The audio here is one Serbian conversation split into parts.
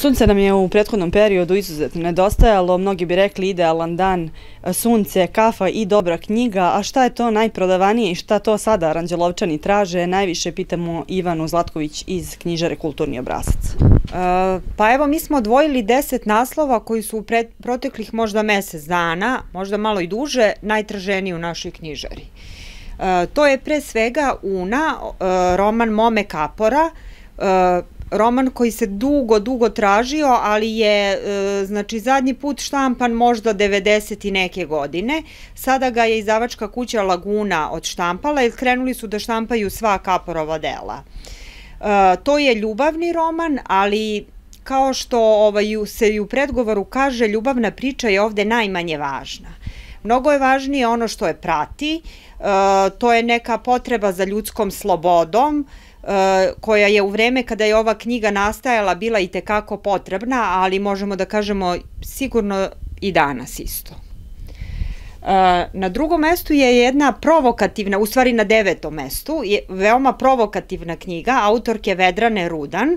Sunce nam je u prethodnom periodu izuzetno nedostajalo, mnogi bi rekli idealan dan, sunce, kafa i dobra knjiga, a šta je to najprodavanije i šta to sada Aranđelovčani traže, najviše pitamo Ivanu Zlatković iz knjižare Kulturni obrazac. Pa evo, mi smo odvojili 10 naslova koji su u proteklih možda mesec dana, možda malo i duže, najtraženiji u našoj knjižari. To je pre svega Una, roman Mome Kapora, roman koji se dugo tražio, ali je znači zadnji put štampan možda 90 i neke godine. Sada ga je izdavačka kuća Laguna odštampala i krenuli su da štampaju sva Kaporova dela. To je ljubavni roman, ali kao što se i u predgovoru kaže, ljubavna priča je ovde najmanje važna. Mnogo je važnije ono što je prati, to je neka potreba za ljudskom slobodom, koja je u vreme kada je ova knjiga nastajala bila i tekako potrebna, ali možemo da kažemo sigurno i danas isto. Na drugom mestu je jedna provokativna, u stvari na 9. mestu, je veoma provokativna knjiga autorke Vedrane Rudan.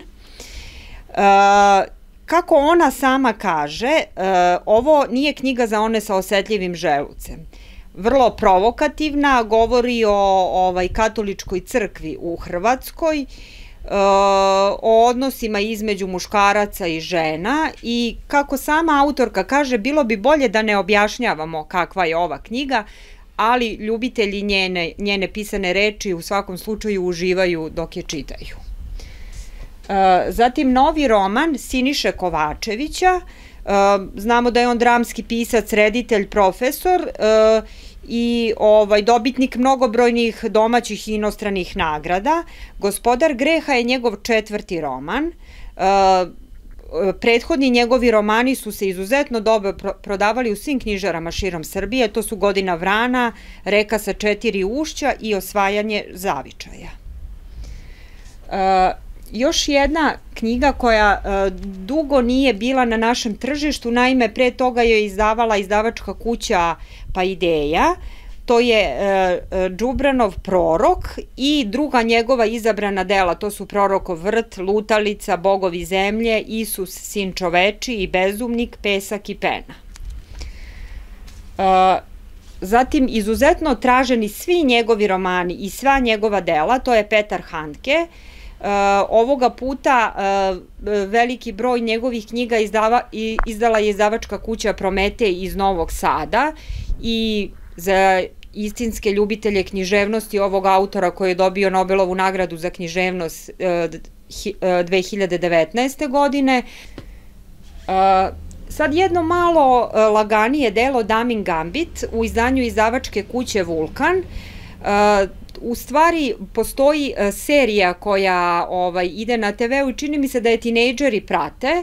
Kako ona sama kaže, ovo nije knjiga za one sa osetljivim želucem. Vrlo provokativna, govori o katoličkoj crkvi u Hrvatskoj, o odnosima između muškaraca i žena i kako sama autorka kaže, bilo bi bolje da ne objašnjavamo kakva je ova knjiga, ali ljubitelji njene pisane reči u svakom slučaju uživaju dok je čitaju. Zatim novi roman Siniše Kovačevića, znamo da je on dramski pisac, reditelj, profesor i dobitnik mnogobrojnih domaćih i inostranih nagrada. Gospodar greha je njegov 4. roman. Prethodni njegovi romani su se izuzetno dobro prodavali u svim knjižarama širom Srbije. To su Godina vrana, Reka sa 4 ušća i Osvajanje zavičaja. Još jedna knjiga koja dugo nije bila na našem tržištu, naime pre toga je izdavala izdavačka kuća Paideia, to je Džubranov Prorok i druga njegova izabrana dela, to su Prorokov vrt, Lutalica, Bogovi zemlje, Isus, sin čoveči i Bezumnik, Pesak i pena. Zatim, izuzetno traženi svi njegovi romani i sva njegova dela, to je Petar Handke. Ovoga puta veliki broj njegovih knjiga izdala je izdavačka kuća Prometej iz Novog Sada i za istinske ljubitelje književnosti ovog autora koji je dobio Nobelovu nagradu za književnost 2019. godine. Sad jedno malo laganije delo Damin Gambit u izdanju izdavačke kuće Vulkan. U stvari postoji serija koja ide na TV-u i čini mi se da je tinejdžeri prate.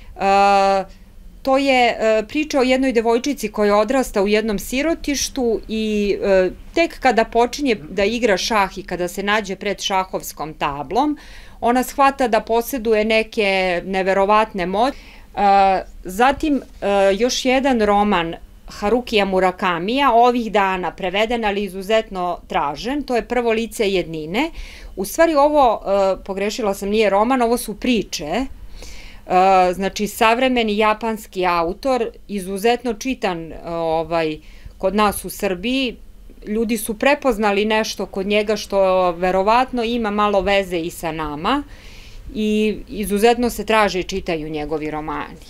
To je priča o jednoj devojčici koja odrasta u jednom sirotištu i tek kada počinje da igra šah i kada se nađe pred šahovskom tablom, ona shvata da poseduje neke neverovatne moći. Zatim još jedan roman Harukija Murakamija, ovih dana preveden, ali izuzetno tražen, to je Prvo lice jednine. U stvari ovo, pogrešila sam, nije roman, ovo su priče. Znači, savremeni japanski autor, izuzetno čitan kod nas u Srbiji. Ljudi su prepoznali nešto kod njega što verovatno ima malo veze i sa nama i izuzetno se traže i čitaju njegovi romani.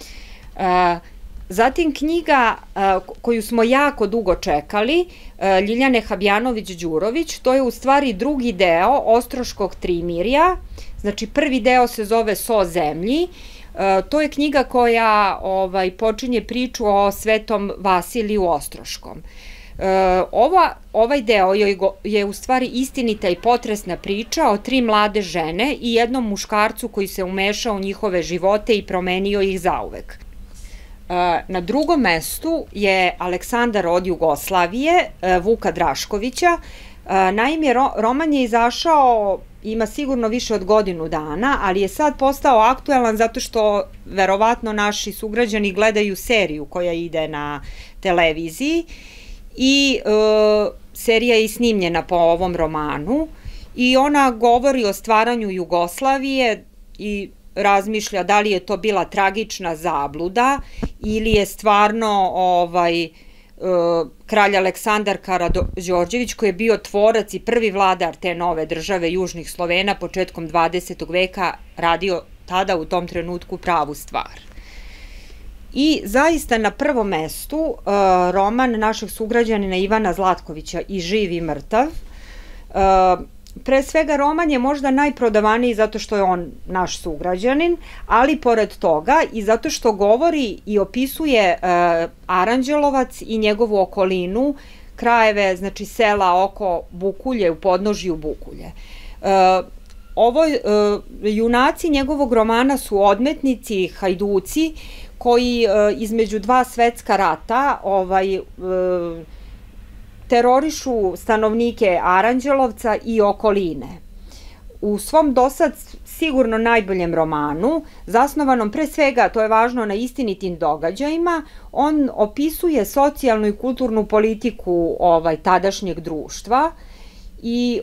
Zatim knjiga koju smo jako dugo čekali, Ljiljane Habjanović-Đurović, to je u stvari drugi deo Ostroškog trimirja, znači prvi deo se zove So zemlji, to je knjiga koja počinje priču o Svetom Vasiliju Ostroškom. Ovaj deo je u stvari istinita i potresna priča o 3 mlade žene i jednom muškarcu koji se umešao u njihove živote i promenio ih zauvek. Na drugom mestu je Aleksandar od Jugoslavije, Vuka Draškovića. Naime, roman je izašao, ima sigurno više od godinu dana, ali je sad postao aktuelan zato što verovatno naši sugrađani gledaju seriju koja ide na televiziji i serija je i snimljena po ovom romanu i ona govori o stvaranju Jugoslavije i razmišlja da li je to bila tragična zabluda ili je stvarno kralj Aleksandar Karađorđević, koji je bio tvorac i prvi vladar te nove države Južnih Slovena početkom 20. veka, radio tada u tom trenutku pravu stvar. I zaista na prvom mestu roman našeg sugrađanina Ivana Zlatkovića I živ i mrtav. Pre svega roman je možda najprodavaniji zato što je on naš sugrađanin, ali pored toga i zato što govori i opisuje Aranđelovac i njegovu okolinu, krajeve, znači sela oko Bukulje, u podnožju Bukulje. Junaci njegovog romana su odmetnici, hajduci, koji između dva svetska rata terorišu stanovnike Aranđelovca i okoline. U svom dosad sigurno najboljem romanu, zasnovanom pre svega, to je važno, na istinitim događajima, on opisuje socijalnu i kulturnu politiku tadašnjeg društva i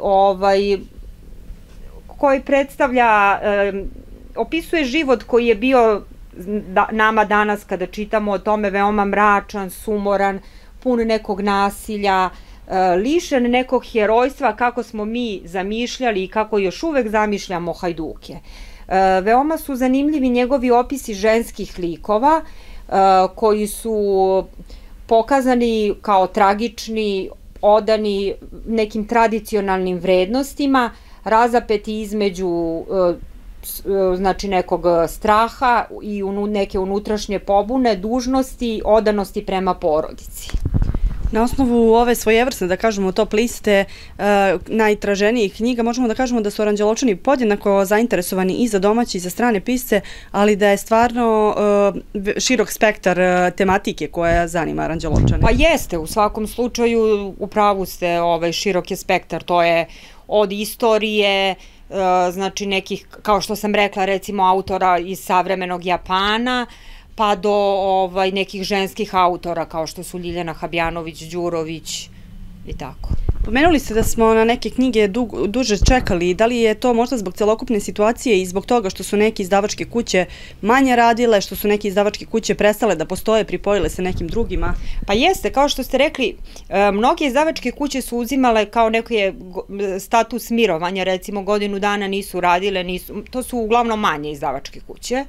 koji predstavlja, opisuje život koji je bio nama danas kada čitamo o tome veoma mračan, sumoran, pun nekog nasilja, lišen nekog herojstva kako smo mi zamišljali i kako još uvek zamišljamo hajduke. Veoma su zanimljivi njegovi opisi ženskih likova koji su pokazani kao tragični, odani nekim tradicionalnim vrednostima, razapeti između znači nekog straha i neke unutrašnje pobune, dužnosti, odanosti prema porodici. Na osnovu ove svojevrsne, da kažemo, top liste najtraženijih knjiga, možemo da kažemo da su Aranđelovčani podjednako zainteresovani i za domaće i za strane pisce, ali da je stvarno širok spektar tematike koja zanima Aranđelovčane. Pa jeste, u svakom slučaju u pravu ste, širok je spektar, to je od istorije, znači nekih, kao što sam rekla, recimo autora iz savremenog Japana, pa do nekih ženskih autora kao što su Ljiljana Habjanović, Đurović i tako. Pomenuli ste da smo na neke knjige duže čekali. Da li je to možda zbog celokupne situacije i zbog toga što su neke izdavačke kuće manje radile, što su neke izdavačke kuće prestale da postoje, pripojile se nekim drugima? Pa jeste, kao što ste rekli, mnoge izdavačke kuće su uzimale kao neki status mirovanja, recimo godinu dana nisu radile, to su uglavnom manje izdavačke kuće.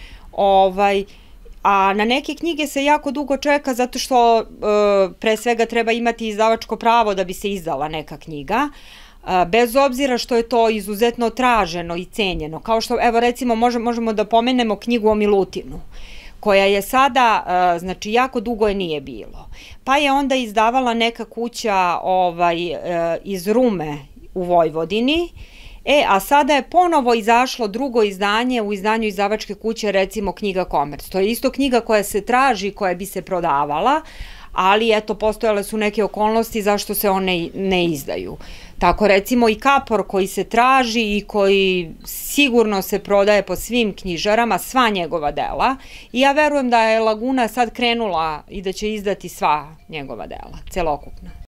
A na neke knjige se jako dugo čeka zato što pre svega treba imati izdavačko pravo da bi se izdala neka knjiga, bez obzira što je to izuzetno traženo i cenjeno. Kao što, evo recimo, možemo da pomenemo knjigu o Milutinu, koja je sada, znači jako dugo je nije bilo. Pa je onda izdavala neka kuća iz Rume u Vojvodini, a sada je ponovo izašlo drugo izdanje u izdanju izdavačke kuće, recimo knjiga Komerc. To je isto knjiga koja se traži, koja bi se prodavala, ali eto, postojale su neke okolnosti zašto se one ne izdaju. Tako recimo i Kapor koji se traži i koji sigurno se prodaje po svim knjižarama, sva njegova dela, i ja verujem da je Laguna sad krenula i da će izdati sva njegova dela, celokupna.